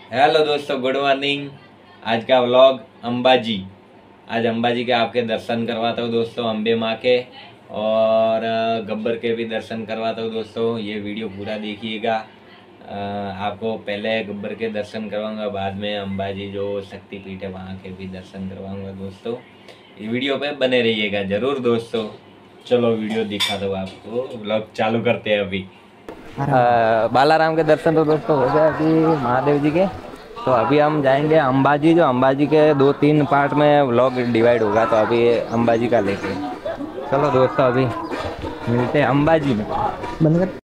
Hello दोस्तों, good morning. आज का व्लॉग अंबाजी। आज अंबाजी के आपके दर्शन करवाता हूँ दोस्तों, अम्बे माँ के और गब्बर के भी दर्शन करवाता हूँ दोस्तों। ये वीडियो पूरा देखिएगा। आपको पहले गब्बर के दर्शन करवाऊंगा, बाद में अंबाजी जो शक्तिपीठ है वहाँ के भी दर्शन करवाऊंगा दोस्तों। ये वीडियो पे बने रहिएगा ज़रूर दोस्तों। चलो वीडियो दिखा दो आपको, व्लॉग चालू करते हैं अभी। बालाराम के दर्शन तो दोस्तों हो गए अभी महादेव जी के। तो अभी हम जाएंगे अंबाजी। जो अंबाजी के 2-3 पार्ट में व्लॉग डिवाइड होगा, तो अभी अंबाजी का लेके चलो दोस्तों, अभी मिलते हैं अंबाजी में। बंद कर।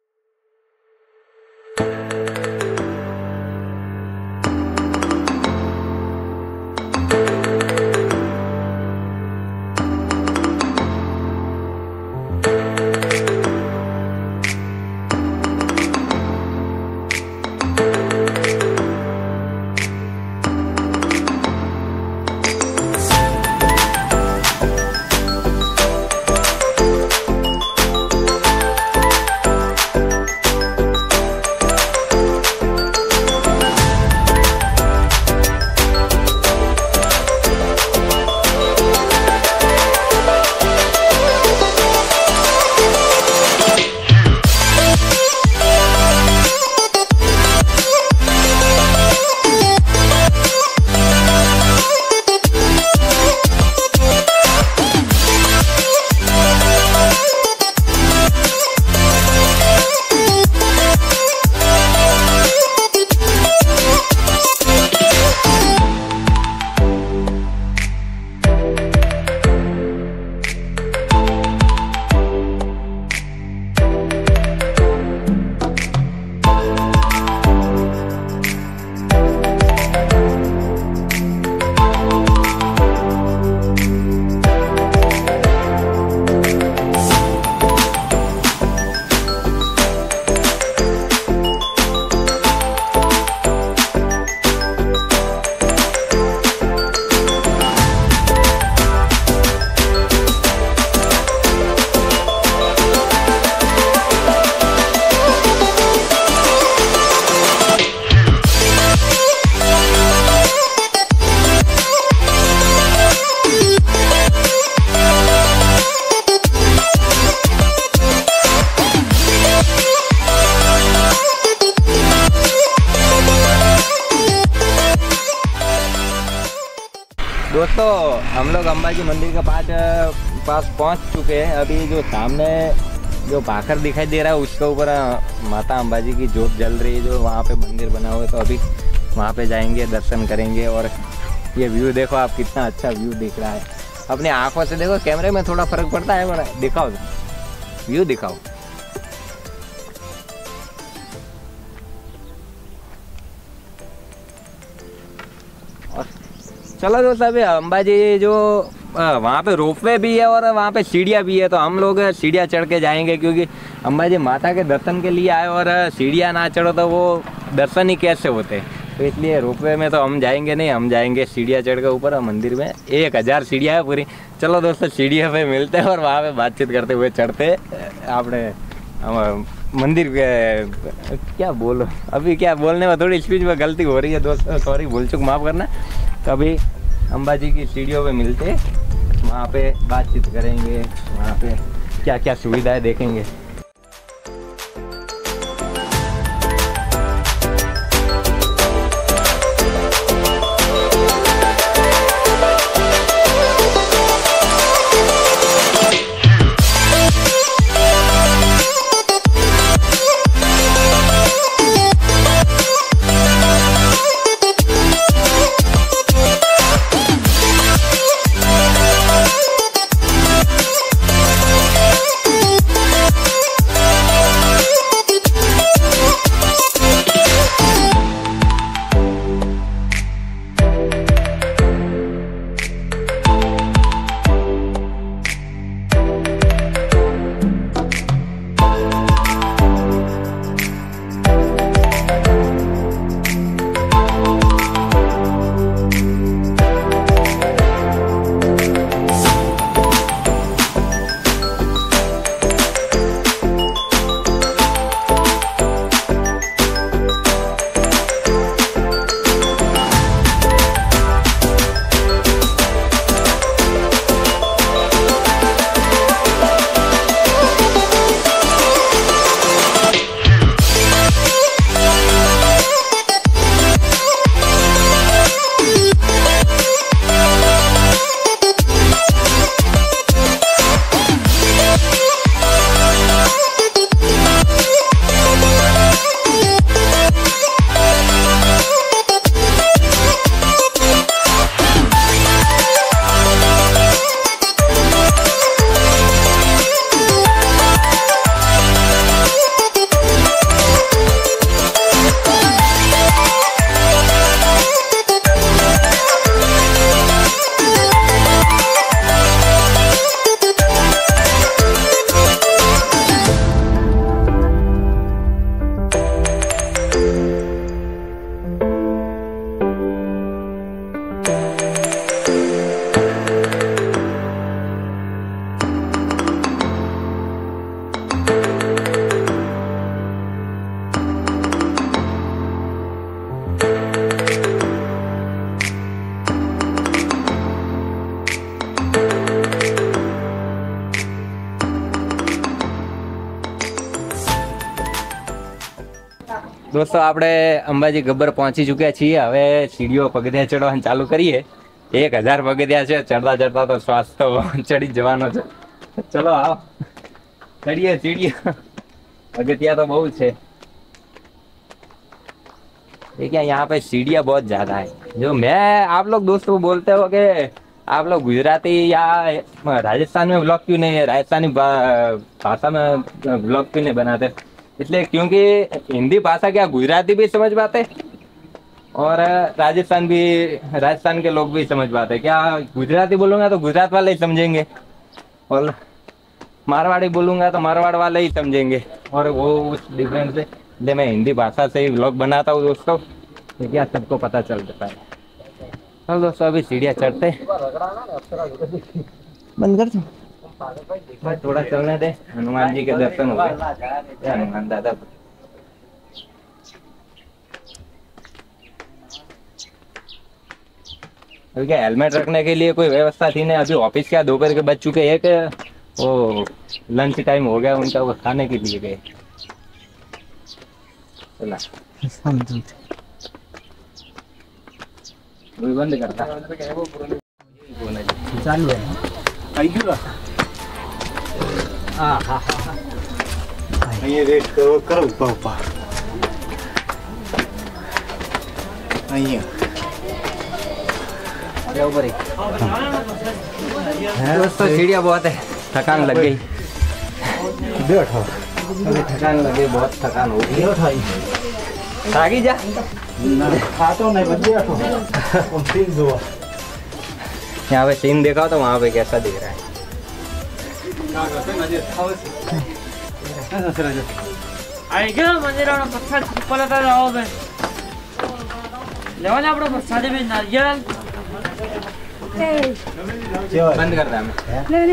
दोस्तों हम लोग अंबाजी मंदिर के पास पहुंच चुके हैं। अभी जो सामने जो भाकर दिखाई दे रहा है उसके ऊपर माता अंबाजी की जोत जल रही है, जो वहाँ पे मंदिर बना हुआ है। तो अभी वहाँ पे जाएंगे, दर्शन करेंगे। और ये व्यू देखो आप, कितना अच्छा व्यू दिख रहा है। अपनी आंखों से देखो, कैमरे में थोड़ा फर्क पड़ता है, बड़ा दिखाओ व्यू दिखाओ। चलो दोस्त, अभी अंबाजी जो वहाँ पे रोपवे भी है और वहाँ पे सीढ़ियाँ भी है। तो हम लोग सीढ़ियाँ चढ़ के जाएंगे, क्योंकि अंबाजी माता के दर्शन के लिए आए और सीढ़ियाँ ना चढ़ो तो वो दर्शन ही कैसे होते। तो इसलिए रोपवे में तो हम जाएंगे नहीं, हम जाएंगे सीढ़ियाँ चढ़ के ऊपर मंदिर में। 1000 सीढ़ियाँ है पूरी। चलो दोस्तों, सीढ़ियों पे मिलते हैं और वहाँ पे बातचीत करते हुए चढ़ते अपने मंदिर के। क्या बोलो, अभी क्या बोलने में थोड़ी स्पीच में गलती हो रही है दोस्तों, सॉरी, भूल चूक माफ़ करना। तो अभी अंबाजी की सीढ़ियों पे मिलते, वहाँ पे बातचीत करेंगे, वहाँ पे क्या क्या सुविधाएं देखेंगे। दोस्तों આપણે અંબાજી ગબ્બર પહોંચી ચૂક્યા છીએ। હવે સીડીઓ પગથિયા ચડવાનું ચાલુ કરીએ। 1000 પગથિયા છે, ચડતા ચડતા તો શ્વાસ તો ચડી જવાનો છે। ચલો आओ चढ़िए सीढ़ियाँ, पगथिया तो बहुत है। देखिए यहाँ पे सीढ़ियाँ बहुत ज्यादा है। जो मैं आप लोग दोस्तों बोलते हो कि आप लोग गुजराती या राजस्थान में ब्लॉग क्यों नहीं है, राजस्थानी भाषा में ब्लॉग क्यों नहीं बनाते, इसलिए क्योंकि हिंदी भाषा क्या गुजराती भी समझ पाते और राजस्थान के लोग भी समझ पाते। क्या गुजराती बोलूँगा तो गुजरात वाले ही समझेंगे और मारवाड़ी बोलूँगा तो मारवाड़ वाले ही समझेंगे, और वो उस डिफरेंस से इसलिए मैं हिंदी भाषा से ही व्लॉग बनाता हूँ दोस्तों, तो क्या सबको पता चल जाता है। चलो दोस्तों अभी सीढ़ियाँ चढ़ते, बंद कर दो भाई, थोड़ा चलने दे। हनुमान जी के दर्शन हो गए। हनुमान दादा अभी क्या हेलमेट रखने के लिए कोई व्यवस्था थी नहीं। अभी ऑफिस क्या दोपहर के बज चुके, एक वो लंच टाइम हो गया उनका, वो खाने के लिए गए। चला बंद करता चालू है। અહીંયા રેટ કરો પાપા અહીંયા दोस्तों सीढ़ियाँ बहुत है, थकान लग गई। बैठो अभी थकान लगी, बहुत थकान हो गई। थाकी जा ખાતો નહીં બેઠો सीन जो यहाँ पे सीन देखा तो वहाँ पे कैसा दिख रहा है। आई गयो मंदिरનો પથ્થર ઉપર હતા આવો બે લેવાને આપણો પ્રસાદી બે નારિયેળ बंद कर दे हमें।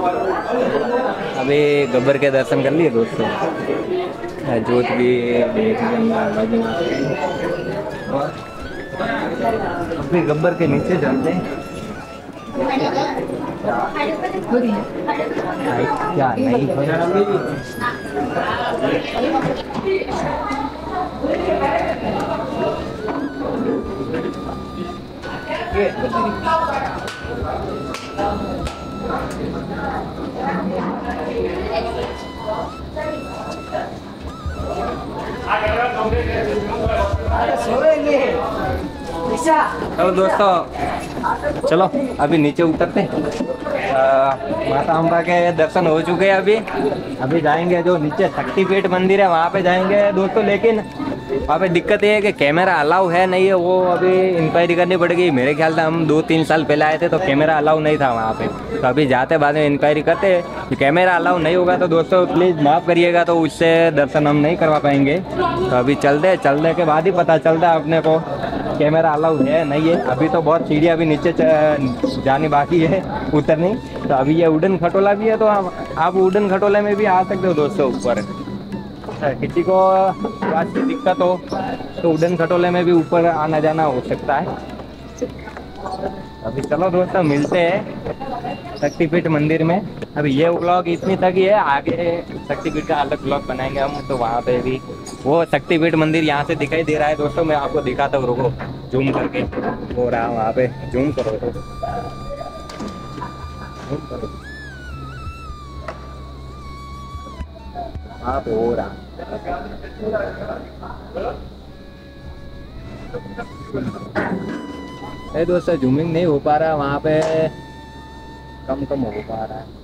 अभी गब्बर के दर्शन कर लिए दोस्तों, जोत भी अभी गब्बर के नीचे जाते हैं। क्या नहीं तो दोस्तों चलो अभी नीचे उतरते हैं। माता अम्बा के दर्शन हो चुके हैं। अभी जाएंगे जो नीचे शक्तिपीठ मंदिर है वहाँ पे जाएंगे दोस्तों, लेकिन वहाँ पे दिक्कत ये है कि कैमरा अलाउ है नहीं है, वो अभी इंक्वायरी करनी पड़ेगी। मेरे ख्याल से हम 2-3 साल पहले आए थे तो कैमरा अलाउ नहीं था वहाँ पे, तो अभी जाते बाद में इंक्वायरी करते कि कैमरा अलाउ नहीं होगा तो दोस्तों प्लीज़ माफ़ करिएगा, तो उससे दर्शन हम नहीं करवा पाएंगे। तो अभी चलने के बाद ही पता चलता है अपने को कैमरा अलाउ है नहीं है। अभी तो बहुत सीढ़ियाँ भी नीचे जानी बाकी है, उतरनी। तो अभी ये उड़न खटोला भी है, तो आप उड़न खटोले में भी आ सकते हो दोस्तों ऊपर। किसी को बात की दिक्कत हो तो उड़न खटोले में भी ऊपर आना जाना हो सकता है। अभी चलो दोस्तों मिलते हैं शक्तिपीठ मंदिर में। अभी ये व्लॉग इतनी तक ही है, आगे शक्तिपीठ का अलग व्लॉग बनाएंगे हम। तो वहाँ पे भी वो शक्तिपीठ मंदिर यहाँ से दिखाई दे रहा है दोस्तों, मैं आपको दिखाता हूँ, रुको जूम करके हो रहा वहाँ पे, जूम करो तो वहाँ पे हो रहा है दोस्तों, जूमिंग नहीं हो पा रहा वहाँ पे, कम हो पा रहा है।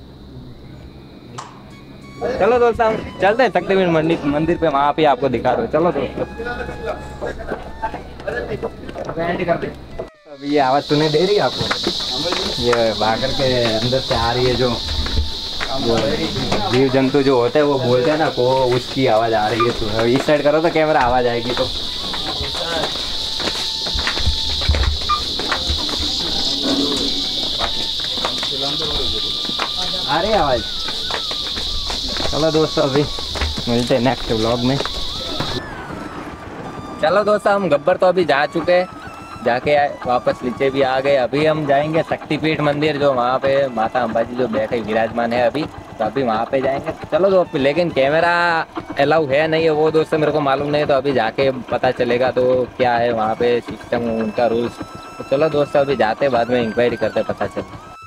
चलो दोस्तों हम चलते हैं शक्तिपीठ मंदिर पे, वहाँ पे आपको दिखा दो। चलो दोस्तों अभी ये आवाज़ सुनाई दे रही है आपको, ये भागर के अंदर से आ रही है, जो जीव जंतु जो होते हैं वो बोलते हैं ना को, उसकी आवाज़ आ रही है। तो इस साइड करो तो कैमरा आवाज़ आएगी। तो आ रही है आवाज़। चलो दोस्तों अभी मिलते हैं नेक्स्ट व्लॉग में। चलो दोस्तों हम गब्बर तो अभी जा चुके हैं, जाके वापस नीचे भी आ गए। अभी हम जाएंगे शक्तिपीठ मंदिर, जो वहाँ पे माता अंबाजी जो बैठे विराजमान है अभी, तो अभी वहाँ पे जाएंगे। चलो दोस्तों, लेकिन कैमरा अलाउ है नहीं है वो दोस्तों मेरे को मालूम नहीं, तो अभी जाके पता चलेगा तो क्या है वहाँ पे सिस्टम, उनका रूल्स। तो चलो दोस्तों अभी जाते बाद में इंक्वायरी करते पता चले।